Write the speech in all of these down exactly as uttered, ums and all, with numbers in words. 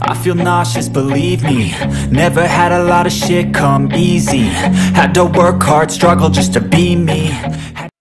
I feel nauseous, believe me. Never had a lot of shit come easy. Had to work hard, struggle just to be me. Had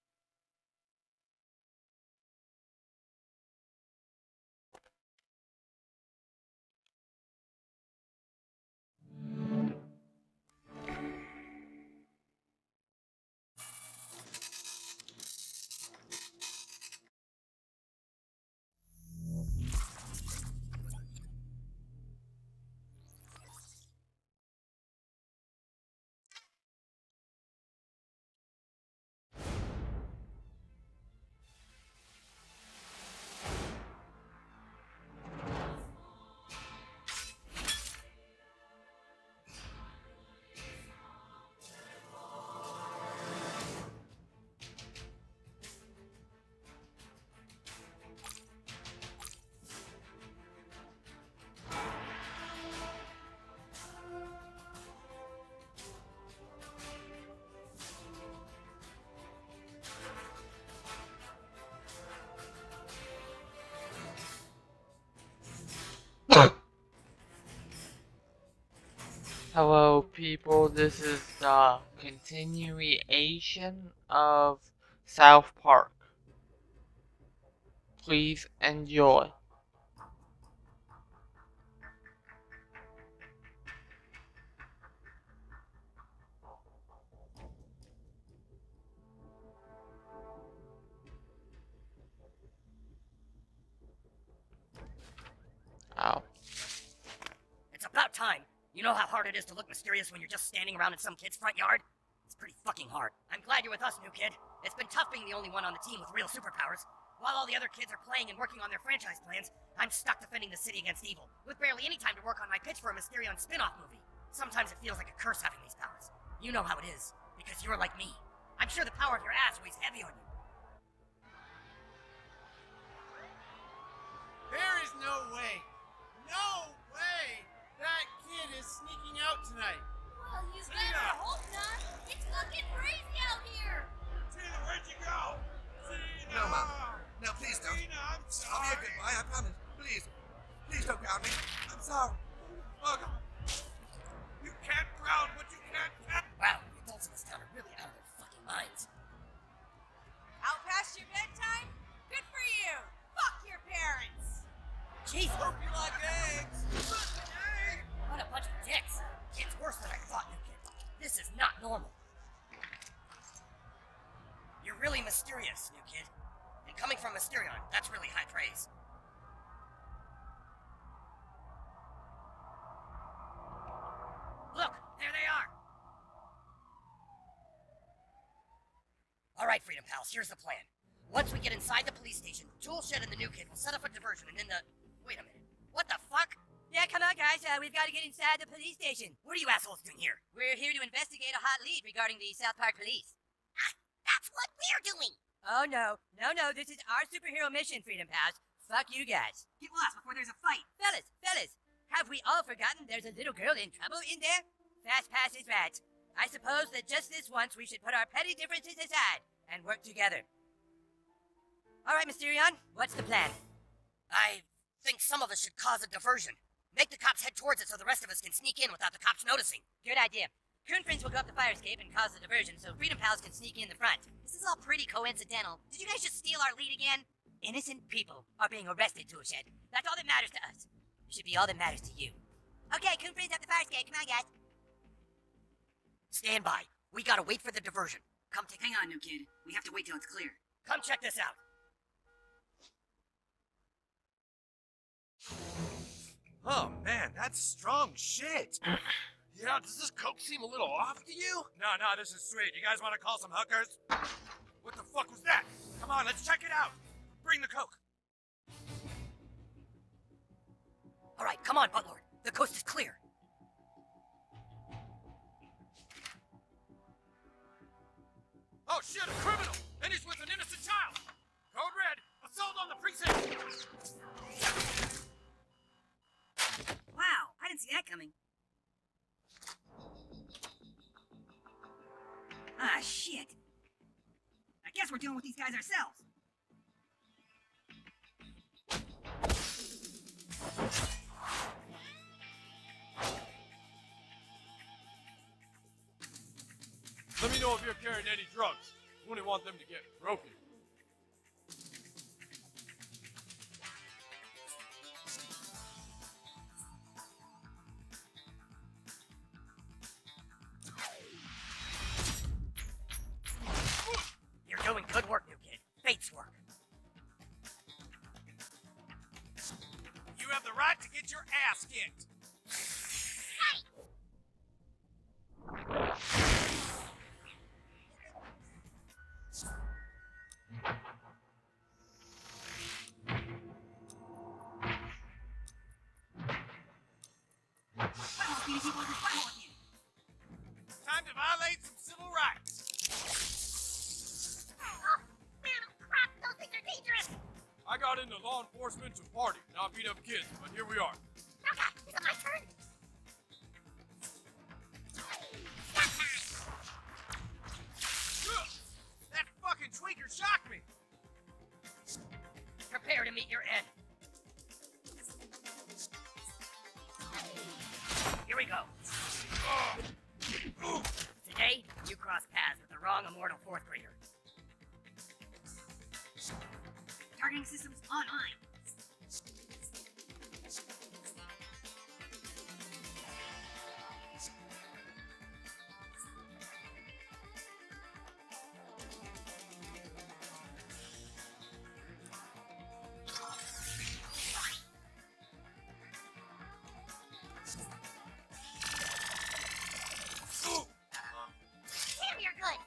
Hello people, this is the continuation of South Park. Please enjoy. Ow. It's about time. You know how hard it is to look mysterious when you're just standing around in some kid's front yard? It's pretty fucking hard. I'm glad you're with us, new kid. It's been tough being the only one on the team with real superpowers. While all the other kids are playing and working on their franchise plans, I'm stuck defending the city against evil, with barely any time to work on my pitch for a Mysterion spin-off movie. Sometimes it feels like a curse having these powers. You know how it is, because you're like me. I'm sure the power of your ass weighs heavy on you. There is no way, no way, that kid is sneaking out tonight. Well, you better hope not. It's fucking crazy out here. Tina, where'd you go? Tina! No, Mom. No, please don't. Tina, I'm I'll be a sorry. good boy, I promise. Please. Please don't ground me. I'm sorry. Oh, God. You can't ground what you can't catch. Wow, the adults in this town are really out of their fucking minds. Out past your bedtime? Good for you. Fuck your parents. Jeez, Hope you like eggs. Egg. what a bunch of dicks. It's worse than I thought, new kid. This is not normal. You're really mysterious, new kid. And coming from Mysterion, that's really high praise. Look, there they are. All right, Freedom Pals, here's the plan. Once we get inside the police station, Tool Shed and the new kid will set up a diversion and then the... Wait a minute. What the fuck? Yeah, come on, guys. Uh, we've got to get inside the police station. What are you assholes doing here? We're here to investigate a hot lead regarding the South Park police. Ah, that's what we're doing. Oh, no. No, no. This is our superhero mission, Freedom Pals. Fuck you guys. Get lost before there's a fight. Fellas, fellas, have we all forgotten there's a little girl in trouble in there? Fast pass is rats. I suppose that just this once we should put our petty differences aside and work together. All right, Mysterion, what's the plan? I think some of us should cause a diversion. Make the cops head towards it so the rest of us can sneak in without the cops noticing. Good idea. Coon Prince will go up the fire escape and cause the diversion so Freedom Pals can sneak in the front. This is all pretty coincidental. Did you guys just steal our lead again? Innocent people are being arrested, Toolshed. That's all that matters to us. It should be all that matters to you. Okay, Coon Prince up the fire escape. Come on, guys. Stand by. We gotta wait for the diversion. Come take, hang on, new kid. We have to wait till it's clear. Come check this out. Oh, man, that's strong shit. Yeah, does this coke seem a little off to you? No, no, this is sweet. You guys want to call some hookers? What the fuck was that? Come on, let's check it out. Bring the coke. All right, come on, Buttlord. The coast is clear. Oh shit, a criminal! And he's with an innocent child! Code red, assault on the precinct! Wow, I didn't see that coming. Ah, shit. I guess we're dealing with these guys ourselves. know if you're carrying any drugs. Wouldn't want them to get broken. You're doing good work, new kid. Fate's work. You have the right to get your ass kicked. Time to violate some civil rights. Oh, man, crap! Those things are dangerous! I got into law enforcement to party, not beat up kids, but here we are. Okay, is it my turn? Stop time! Ugh, that fucking tweaker shocked me. Prepare to meet your end. Here we go. Today, you cross paths with the wrong immortal fourth grader. Targeting systems online. Damn, you're good!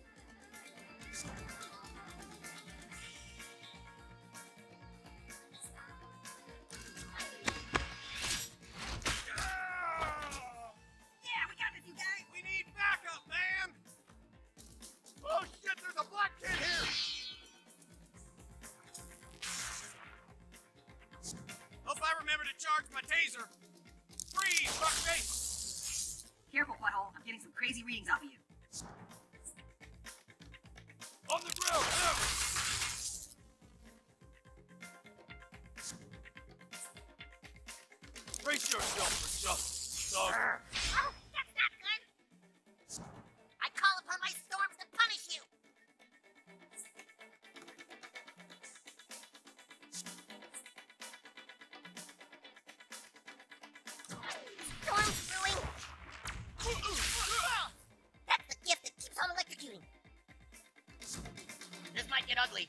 Yeah, we got this, you guys. We need backup, man. Oh shit, there's a black kid here. Hope I remember to charge my taser. Freeze, fuckface. Careful, butthole. I'm getting some crazy readings off of you. On the ground, now! Brace yourself for justice, dog. Oh, that's not good! I call upon my storms to punish you! Storm's brewing! That's the gift that keeps on electrocuting! This might get ugly.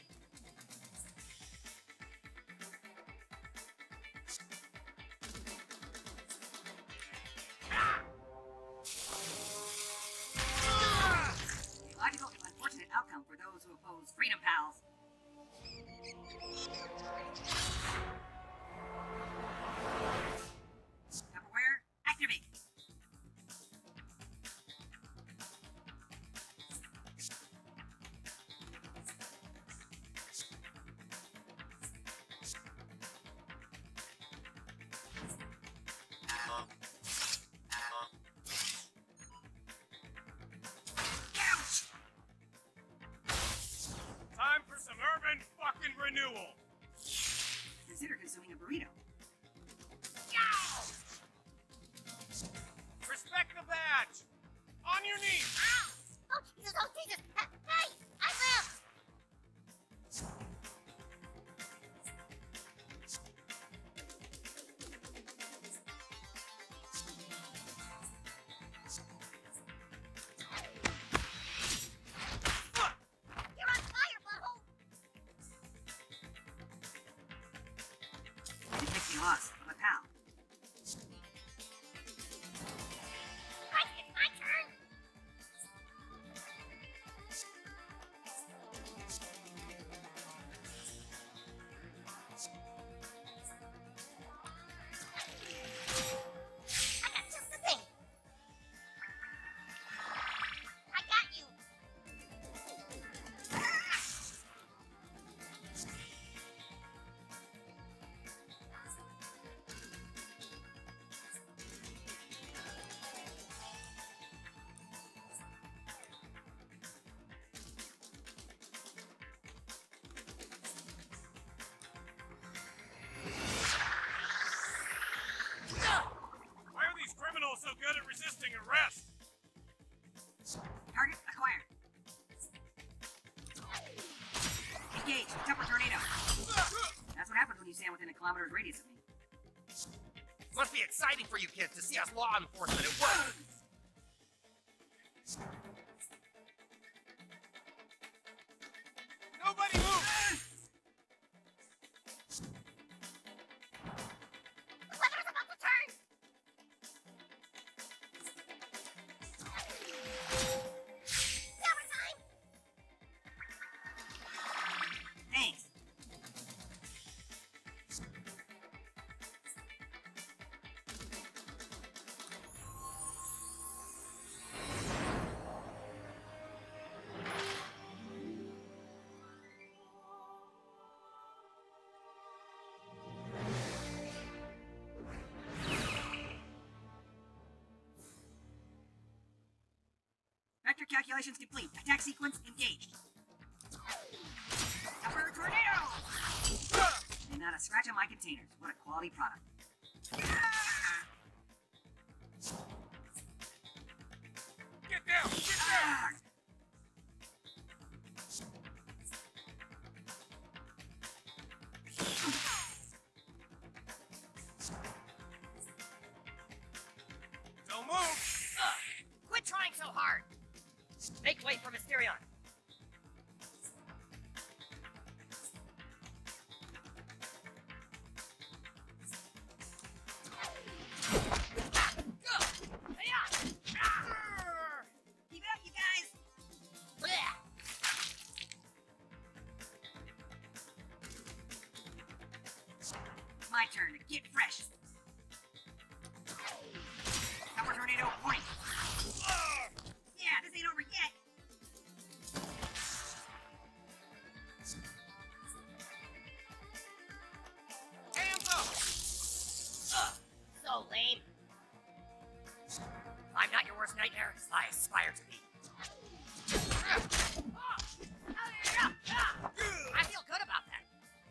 Logical and unfortunate outcome for those who oppose freedom, pals. Tupperware, activate. Time for some urban fucking renewal. Consider consuming a burrito. Respect the badge. On your knees. Ow! Oh, Jesus, oh, Jesus! Hey, I live! You're on fire, butthole! You picked me lost, but my pal. Right, it's my turn! I got just the thing! I got you! Why are these criminals so good at resisting arrest? Target acquired. October tornado. That's what happens when you stand within a kilometer's radius of me. Must be exciting for you kids to see us law enforcement at work. Nobody move! The weather's about to turn! Summertime! Thanks. Vector calculations complete. Attack sequence engaged. Upper tornado! And not a scratch on my containers. What a quality product. Get down! Get down! Don't move! Quit trying so hard! Make way for Mysterion! Keep it up, you guys! My turn to get fresh. Upper tornado point. Yeah, this ain't over yet. Hands up! So lame. I'm not your worst nightmare. I aspire to be. I feel good about that.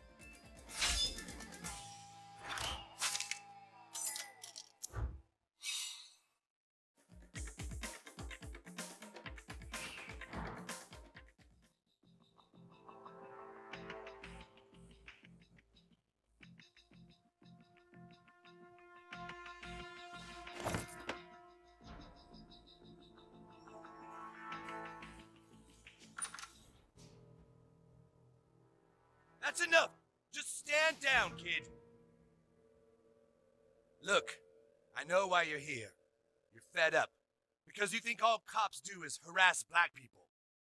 That's enough! Just stand down, kid. Look, I know why you're here. You're fed up. Because you think all cops do is harass black people.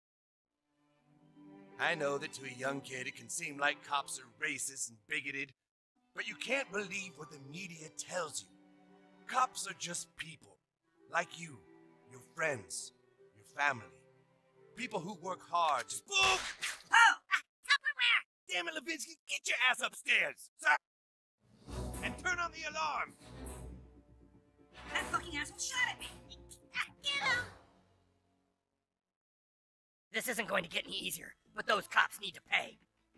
I know that to a young kid it can seem like cops are racist and bigoted, but you can't believe what the media tells you. Cops are just people. Like you, your friends, your family. People who work hard to— Spook! Oh! Damn it, Levinsky, get your ass upstairs! Sir! And turn on the alarm! That fucking asshole shot at me! Get him! This isn't going to get any easier, but those cops need to pay.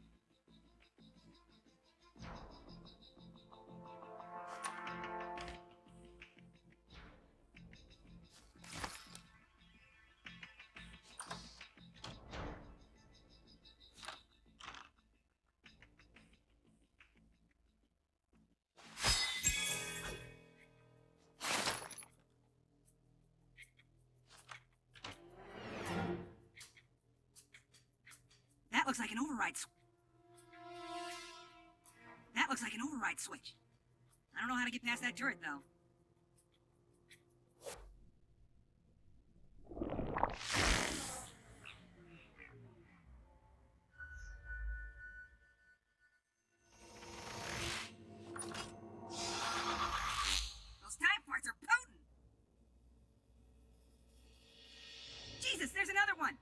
That looks like an override switch. That looks like an override switch. I don't know how to get past that turret, though. Those time parts are potent! Jesus, there's another one!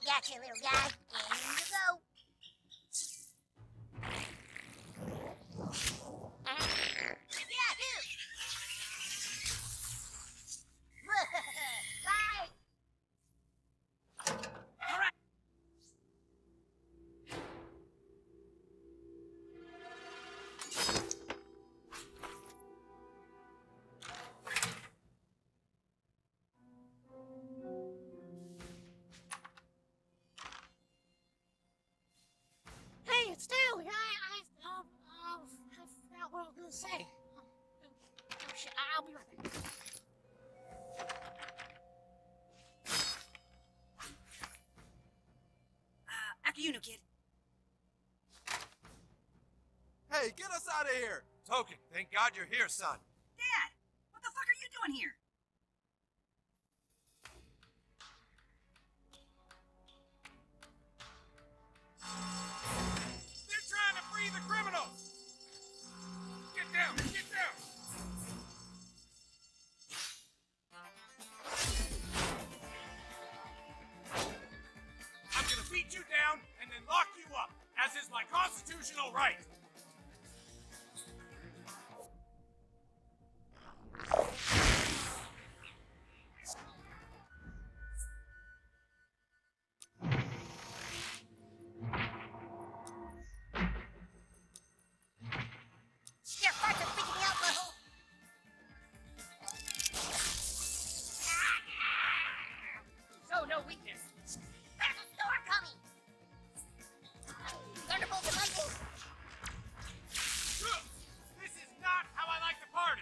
Gotcha, little guy. In you go. Yahoo! Bye! All right. Hey, it's Stanley. I, I, um, um, I forgot what I was gonna say. Um, oh, shit, I'll be right back. Uh, after you, new kid. Hey, get us out of here! Token, thank God you're here, son. Dad, what the fuck are you doing here? They're trying to free the criminals! Get down! Get down! I'm gonna beat you down and then lock you up, as is my constitutional right! Your farts are freaking me out, butthole. So no weakness. There's a storm coming. Thunderbolt and lightning. This is not how I like to party!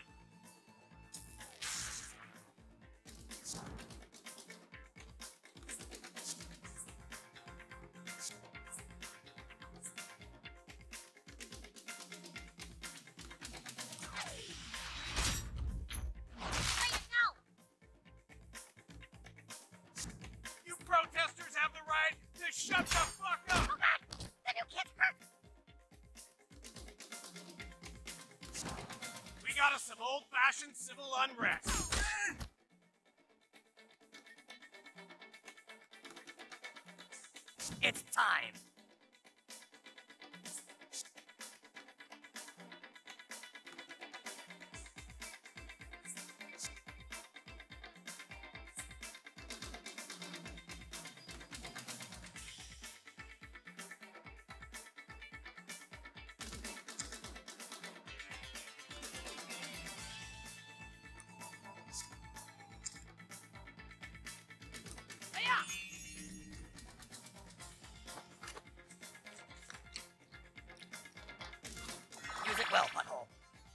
Way to go. You protesters have the right to shut the fuck up! Oh God, the new kid's hurt. We got us some old-fashioned civil unrest. It's time. Use it well, butthole.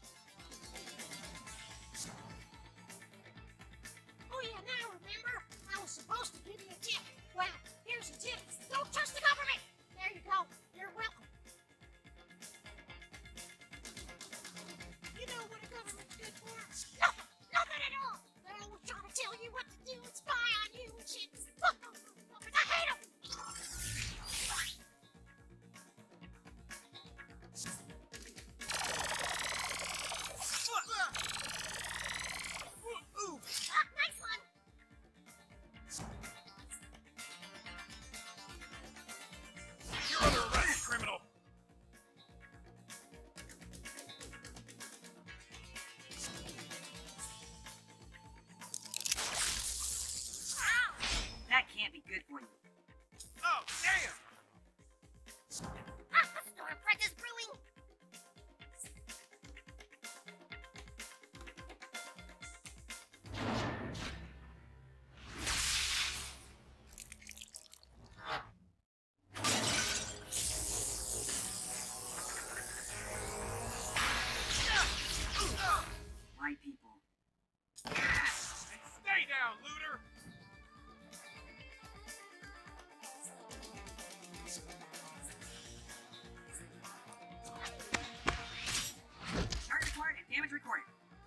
Oh yeah, now remember? I was supposed to give you a tip. Well, here's a tip. Don't trust the government. There you go. You're welcome. You know what a government's good for? Nothing. Nothing at all. They're always trying to tell you what to do and spy on you and shit. Fuck those motherfuckers. I hate them. Ah, nice one. You're under arrest, criminal! That can't be good for you. Oh, damn! Ah, a storm front is brewing. White people. And stay down, looter! Target acquired and damage recorded.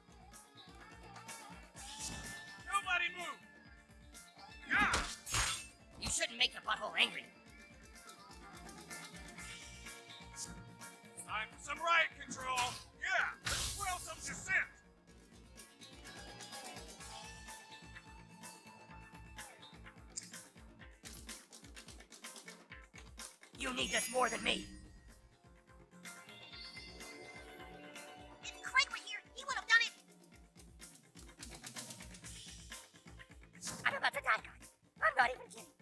Nobody move! Yeah! You shouldn't make the butthole angry. Time for some riot control! Yeah! Let's quell some dissent! You need this more than me. If Craig were here, he would have done it. I'm about to die, guys. I'm not even kidding.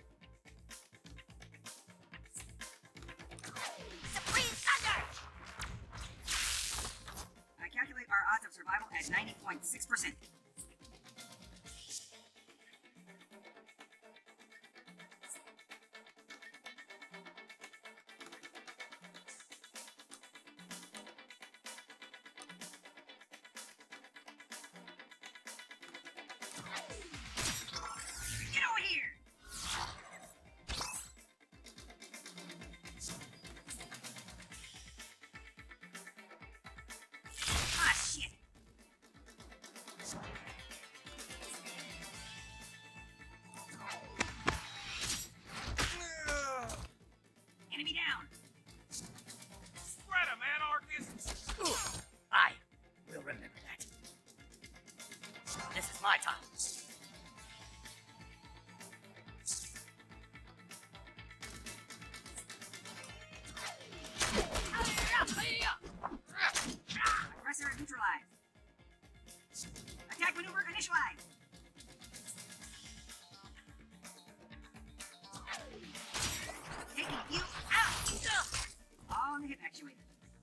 Supreme Thunder! I calculate our odds of survival at ninety point six percent. Get over here! Ah, shit! Enemy down! Spread 'em, anarchists! I will remember that. This is my time. Aggressor neutralized. Attack maneuver initialized. Taking you out! On the hip actuator.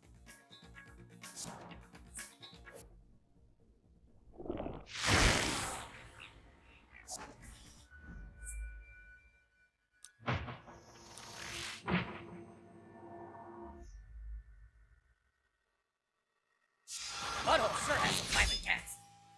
Butthole sure has some violent gas.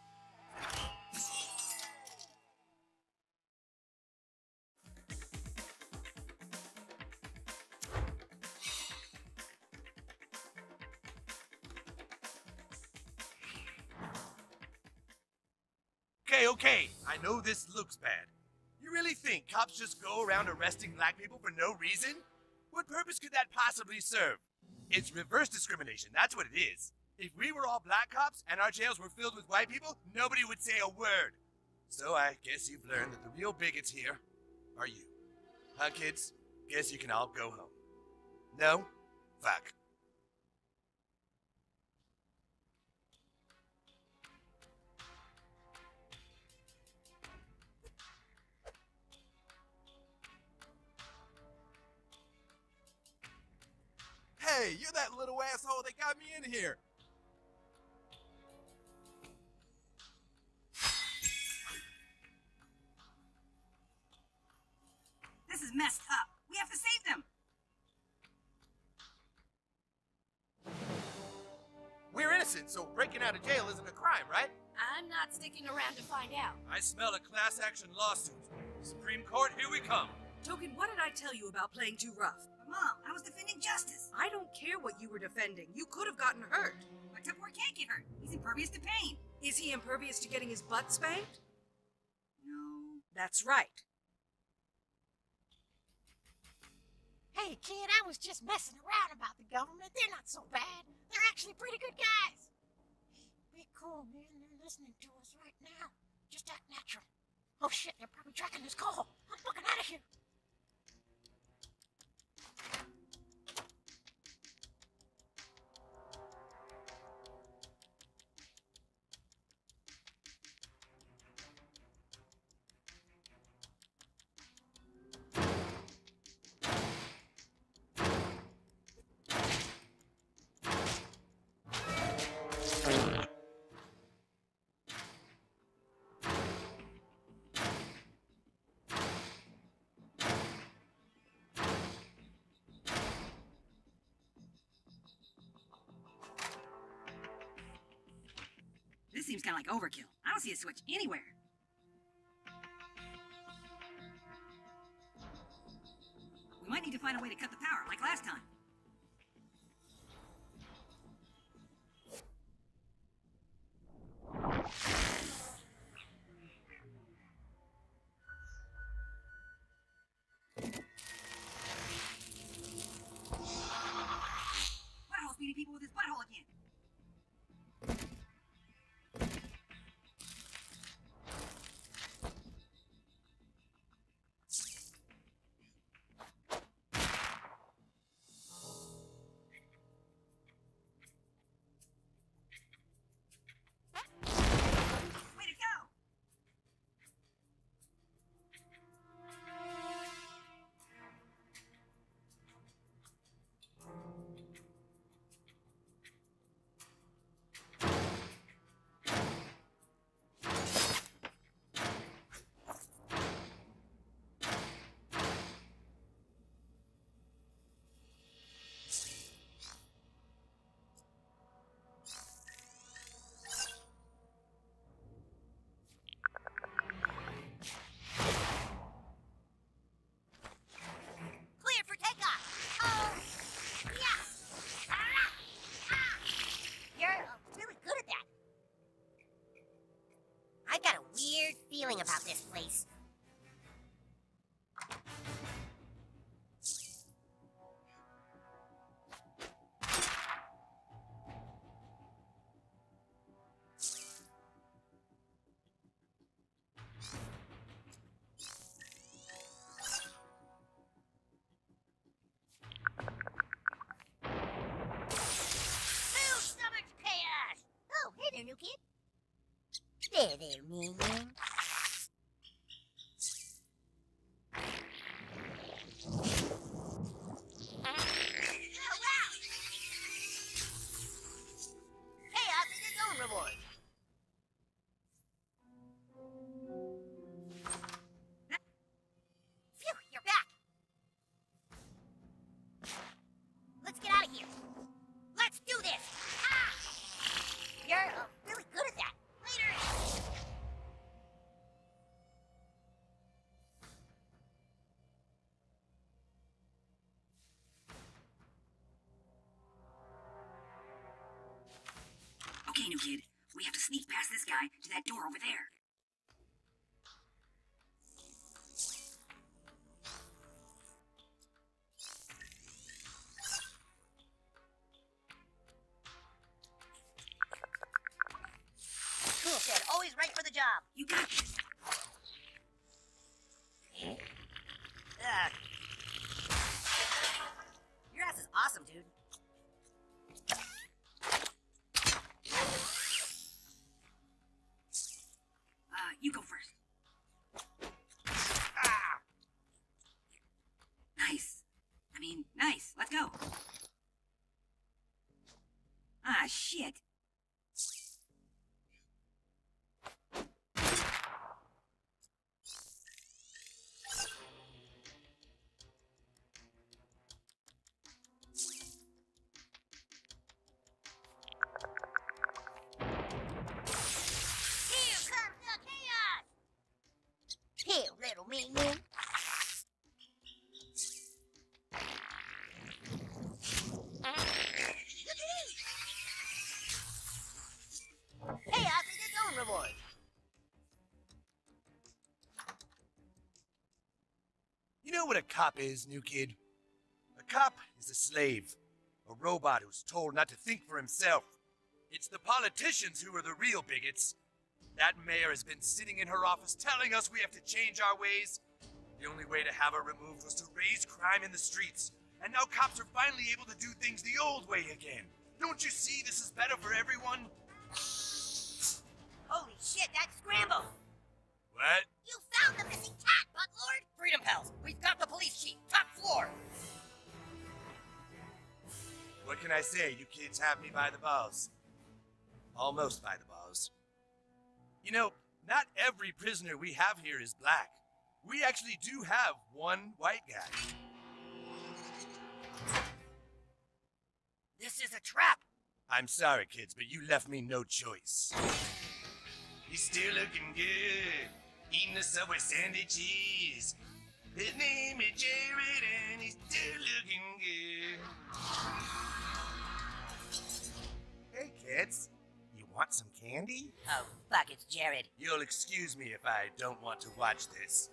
Okay, okay, I know this looks bad. You really think cops just go around arresting black people for no reason? What purpose could that possibly serve? It's reverse discrimination, that's what it is. If we were all black cops and our jails were filled with white people, nobody would say a word. So I guess you've learned that the real bigots here are you. Huh, kids? Guess you can all go home. No? Fuck. Hey, you're that little asshole that got me in here. This is messed up. We have to save them. We're innocent, so breaking out of jail isn't a crime, right? I'm not sticking around to find out. I smell a class action lawsuit. Supreme Court, here we come. Token, what did I tell you about playing too rough? But Mom, I was defending justice. I don't care what you were defending. You could have gotten hurt. But Tupperware can't get hurt. He's impervious to pain. Is he impervious to getting his butt spanked? No. That's right. Hey, kid, I was just messing around about the government. They're not so bad. They're actually pretty good guys. Be cool, man. They're listening to us right now. Just act natural. Oh shit, they're probably tracking this call. I'm fucking out of here. This seems kind of like overkill. I don't see a switch anywhere. We might need to find a way to cut the power, like last time. Butthole's beating people with his butthole again. about this place. New kid? There, there, Minion. Chaos is its own reward. Phew, you're back. Let's get out of here. Let's do this. Ah! You're uh, really good at that. Later. Okay, new kid. We have to sneak past this guy to that door over there. Cool kid, always right for the job. You got this. Ugh. Your ass is awesome, dude. Uh, you go first. Ah! Nice. I mean, nice. Let's go. Ah, shit. Here, little minion. Chaos is its own reward. You know what a cop is, new kid? A cop is a slave, a robot who's told not to think for himself. It's the politicians who are the real bigots. That mayor has been sitting in her office telling us we have to change our ways. The only way to have her removed was to raise crime in the streets. And now cops are finally able to do things the old way again. Don't you see this is better for everyone? Holy shit, that's Scramble! What? You found the missing cat, Buttlord! Freedom Pals, we've got the police chief, top floor! What can I say? You kids have me by the balls. Almost by the balls. You know, not every prisoner we have here is black. We actually do have one white guy. This is a trap! I'm sorry, kids, but you left me no choice. He's still looking good, eating the Subway sandy cheese. His name is Jared, and he's still looking good. Hey, kids. You want some candy? Oh, fuck, it's Jared. You'll excuse me if I don't want to watch this.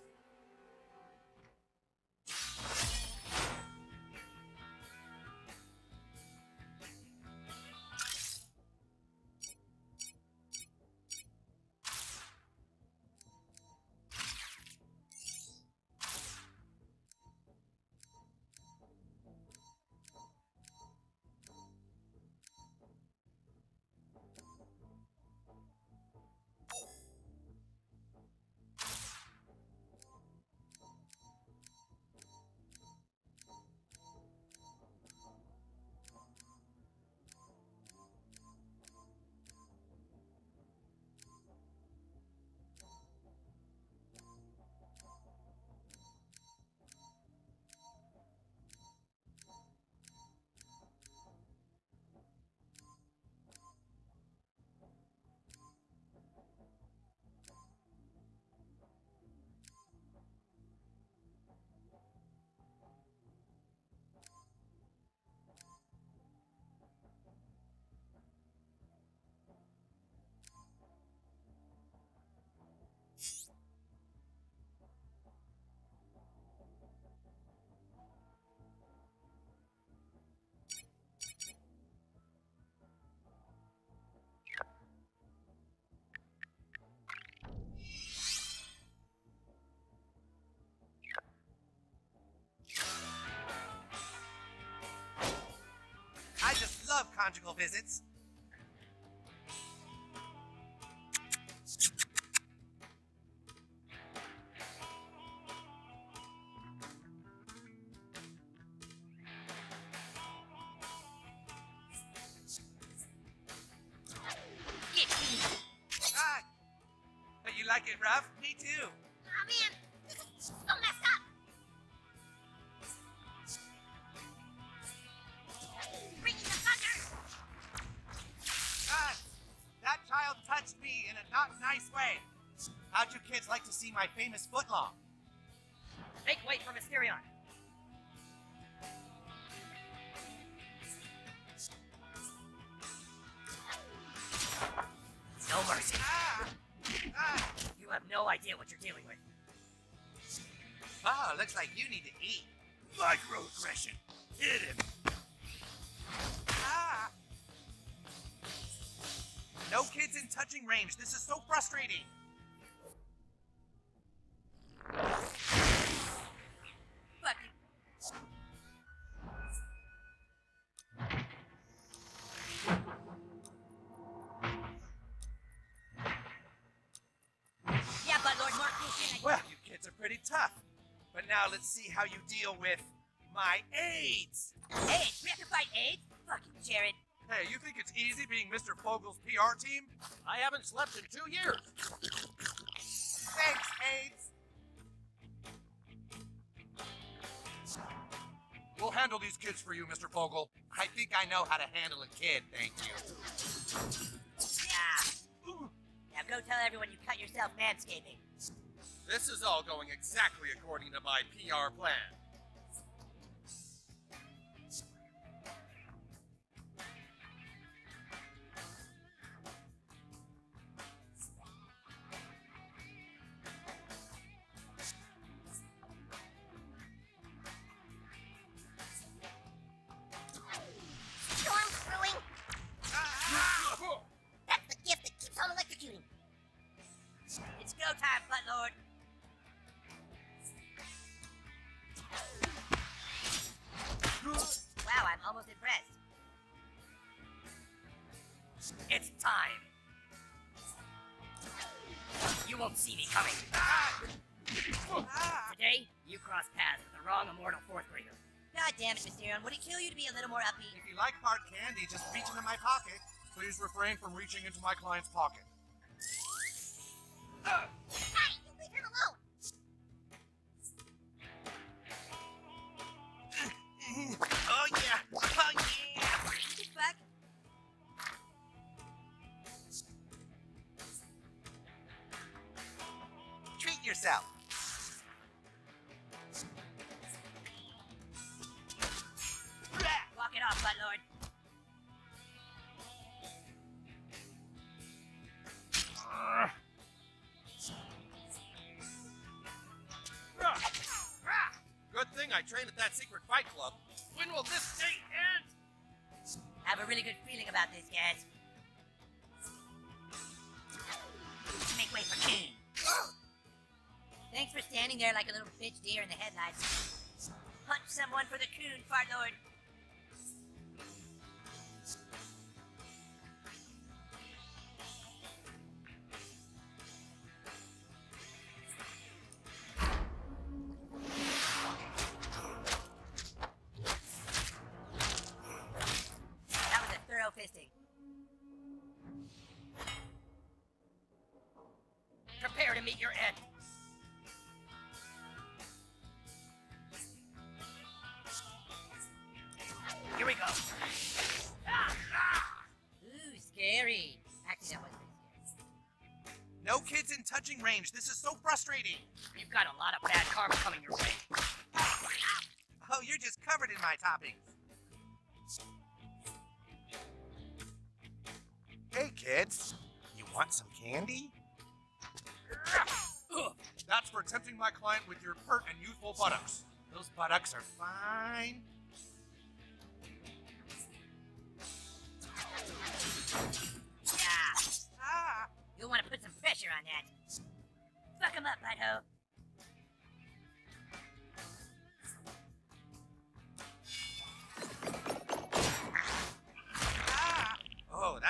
conjugal visits. Ah, but you like it rough? Me too. Aw, man, this is so messed up. Bringing the thunder. Ah, that child touched me in a not nice way. How'd you kids like to see my famous footlong? Make way for Mysterion. No mercy. Ah, ah. You have no idea what you're dealing with. Oh, looks like you need to eat. Microaggression. Hit him. Ah. No kids in touching range. This is so frustrating. Fuck you. Yeah, but Lord, more cool shit. Well, you kids are pretty tough. But now let's see how you deal with my AIDS. AIDS? We have to fight AIDS? Fuck you, Jared. Hey, you think it's easy being Mister Fogel's P R team? I haven't slept in two years. Thanks, AIDS. We'll handle these kids for you, Mister Fogel. I think I know how to handle a kid, thank you. Yeah. Now go tell everyone you cut yourself manscaping. This is all going exactly according to my P R plan. Storm's brewing. That's the gift that keeps on electrocuting. It's go time, Buttlord. Wow, I'm almost impressed. It's time. You won't see me coming. Today, you cross paths with the wrong immortal fourth grader. God damn it, Mysterion. Would it kill you to be a little more upbeat? If you like hard candy, just reach into my pocket. Please refrain from reaching into my client's pocket. Hey, you leave him alone. Oh yeah! Oh yeah! What the fuck? Treat yourself. Walk it off, Buttlord. Good thing I trained at that secret fight club. When will this day end? I have a really good feeling about this, guys. Make way for King. Thanks for standing there like a little bitch deer in the headlights. Punch someone for the coon, Fartlord. That was a thorough fisting. Prepare to meet your end. Here we go. Ah, ah. Ooh, scary. Actually, that was pretty scary. No kids in touching range. This is so frustrating. You've got a lot of bad karma coming your way. Oh, you're just covered in my toppings. Hey, kids. You want some candy? Ugh. That's for tempting my client with your pert and youthful buttocks. Those buttocks are fine. Yeah. Ah. You'll want to put some pressure on that. Fuck him up, butthole.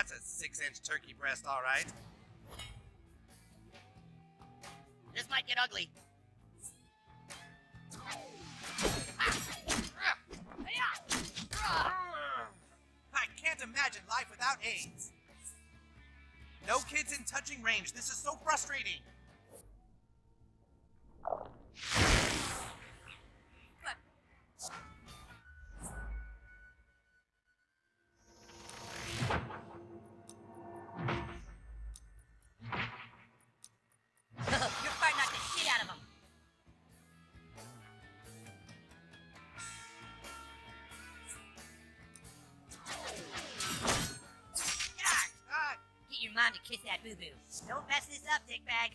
That's a six-inch turkey breast, all right. This might get ugly. I can't imagine life without AIDS. No kids in touching range. This is so frustrating. You're fighting out the shit out of him. Ah, Get your mom to kiss that boo-boo. Don't mess this up, dickbag.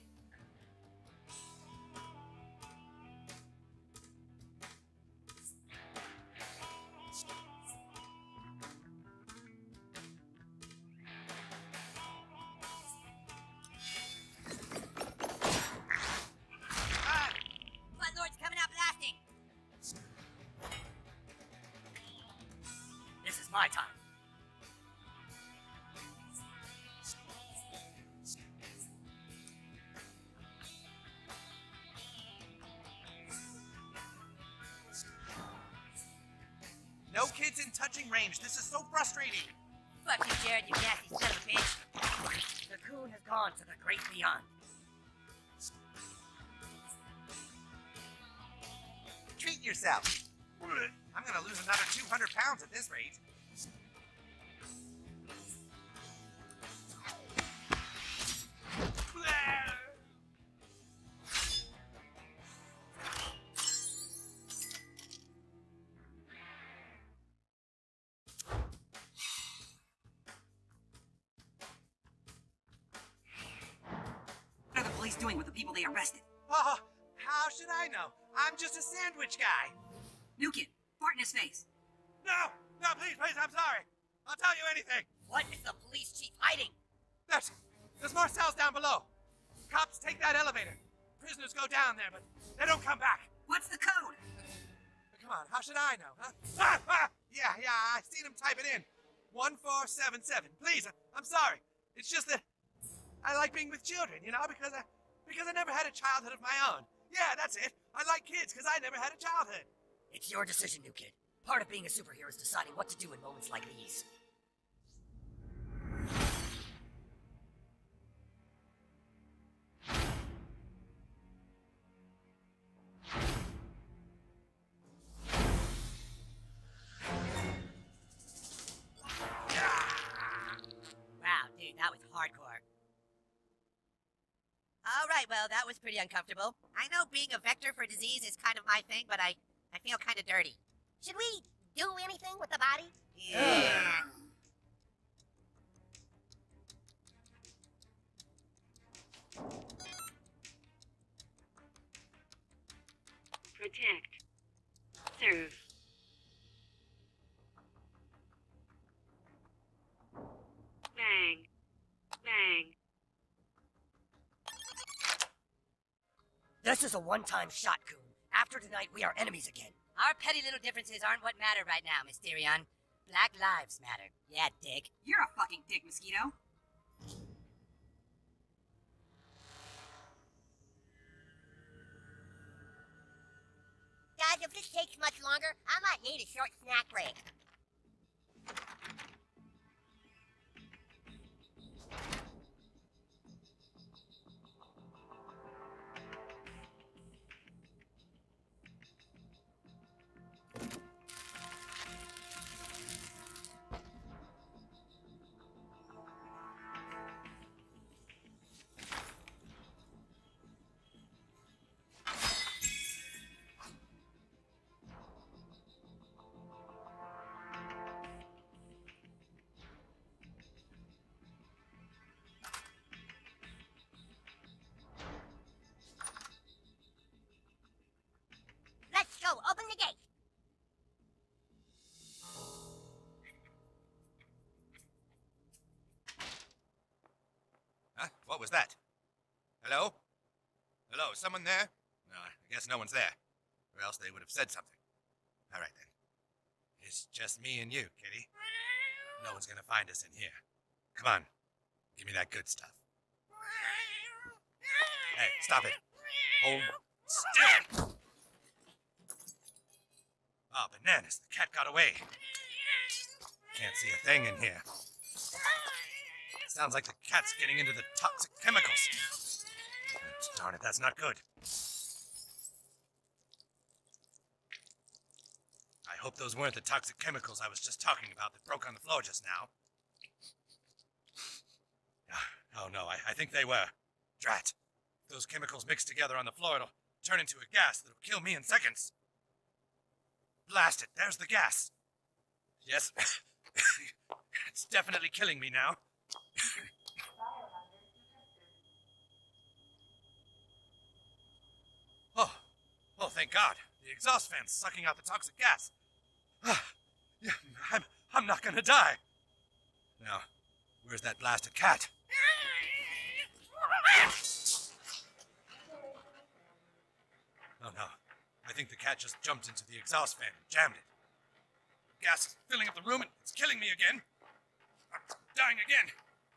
ah. Bloodlord's coming out blasting. This is my time. No kids in touching range. This is so frustrating. Fuck you, Jared, you nasty son of a bitch. The coon has gone to the great beyond. Treat yourself. I'm gonna lose another two hundred pounds at this rate. What are the police doing with the people they arrested? Oh, how should I know? I'm just a sandwich guy. New kid, fart in his face. No, no, please, please, I'm sorry. I'll tell you anything. What is the police chief hiding? There's, there's more cells down below. Cops take that elevator. Prisoners go down there, but they don't come back. What's the code? Come on, how should I know, huh? Ah, ah, yeah, yeah, I seen him type it in. one four seven seven. Please, I'm sorry. It's just that I like being with children, you know, because I, because I never had a childhood of my own. Yeah, that's it. I like kids because I never had a childhood. It's your decision, new kid. Part of being a superhero is deciding what to do in moments like these. Wow, dude, that was hardcore. All right, well, that was pretty uncomfortable. I know being a vector for disease is kind of my thing, but I, I feel kind of dirty. Should we do anything with the body? Yeah. Protect. Serve. Bang. Bang. This is a one-time shot, Coon. After tonight, we are enemies again. Our petty little differences aren't what matter right now, Mysterion. Black lives matter. Yeah, dick. You're a fucking dick, Mosquito. Guys, if this takes much longer, I might need a short snack break. Let's go. Open the gate. Huh? What was that? Hello? Hello, someone there? No, I guess no one's there. Or else they would have said something. All right, then. It's just me and you, kitty. No one's gonna find us in here. Come on. Give me that good stuff. Hey, stop it. Hold still. Oh, bananas. The cat got away. Can't see a thing in here. Sounds like the cat's getting into the toxic chemicals. Darn it, that's not good. I hope those weren't the toxic chemicals I was just talking about that broke on the floor just now. Oh no, I, I think they were. Drat. If those chemicals mixed together on the floor, it'll turn into a gas that'll kill me in seconds. Blast it, there's the gas. Yes, it's definitely killing me now. Oh, oh, thank God. The exhaust fan's sucking out the toxic gas. Yeah, I'm, I'm not gonna die. Now, where's that blasted cat? Oh no, I think the cat just jumped into the exhaust fan and jammed it. The gas is filling up the room and it's killing me again. I'm dying again.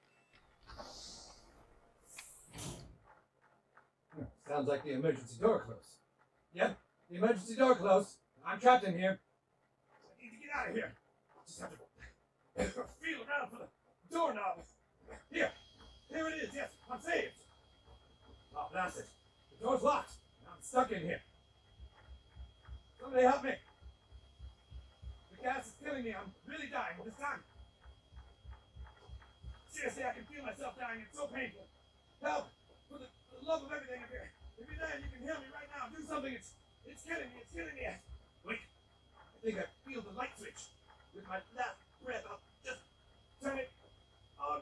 Sounds like the emergency door closed. Yep, the emergency door closed. I'm trapped in here. I need to get out of here. Just have to feel around for the doorknob. Here, here it is. Yes, I'm saved. Oh, blast it. The door's locked. I'm stuck in here. Somebody help me. The gas is killing me. I'm really dying this time. Seriously, I can feel myself dying. It's so painful. Help! For the, for the love of everything up here. If you're there and you can hear me right now, do something. It's it's killing me. It's killing me. Wait. I think I feel the light switch. With my last breath, I'll just turn it on.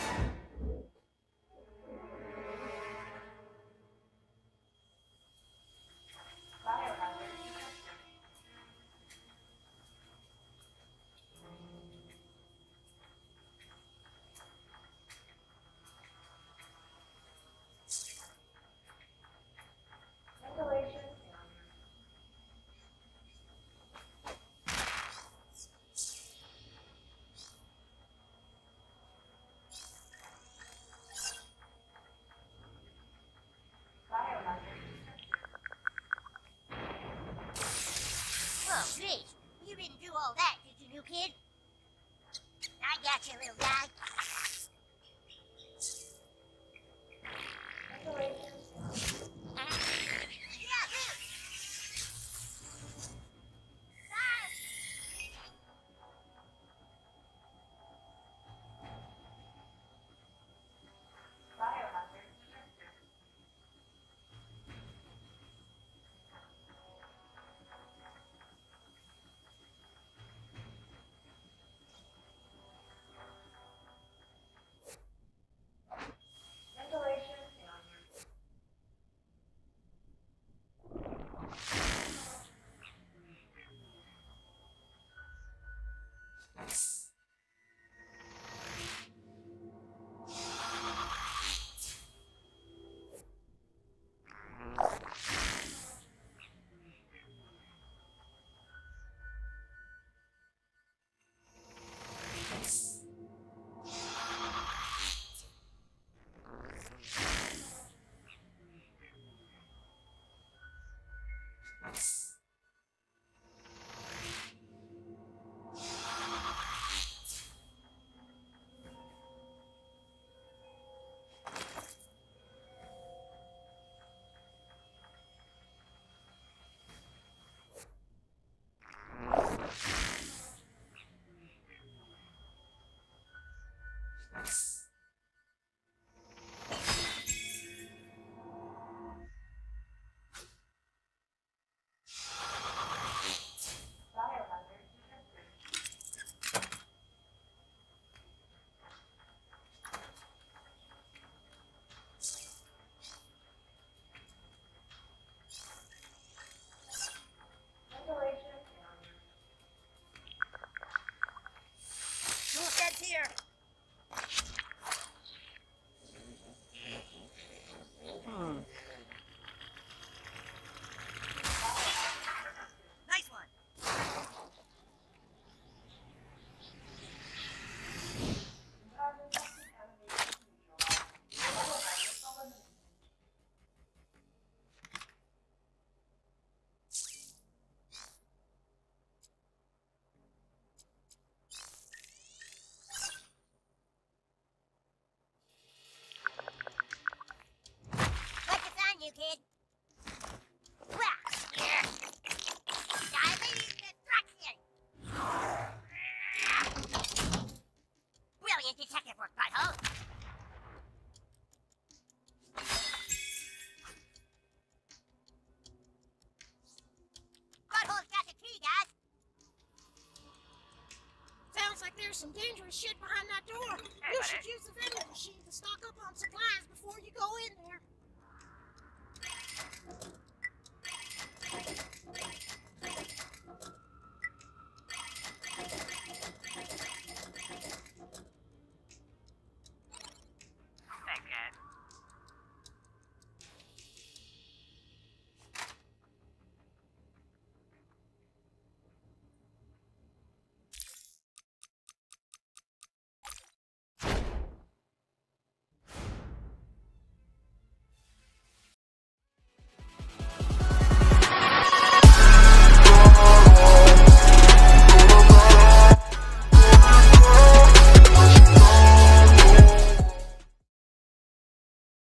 Oh, great. You didn't do all that, did you, new kid? I got you, little guy. like there's some dangerous shit behind that door. Hey, You buddy. should use the vending machine to stock up on supplies before you go in there.